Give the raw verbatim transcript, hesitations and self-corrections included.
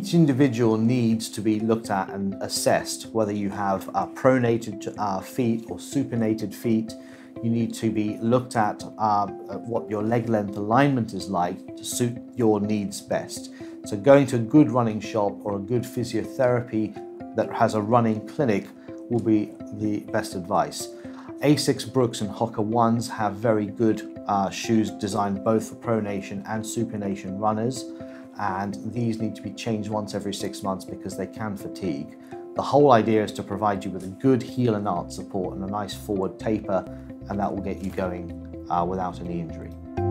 each individual needs to be looked at and assessed, whether you have uh, pronated uh, feet or supinated feet. You need to be looked at, uh, at what your leg length alignment is like to suit your needs best. So going to a good running shop or a good physiotherapy that has a running clinic will be the best advice. Asics, Brooks and Hoka ones have very good uh, shoes designed both for pronation and supination runners, and these need to be changed once every six months because they can fatigue. The whole idea is to provide you with a good heel and arch support and a nice forward taper, and that will get you going uh, without any injury.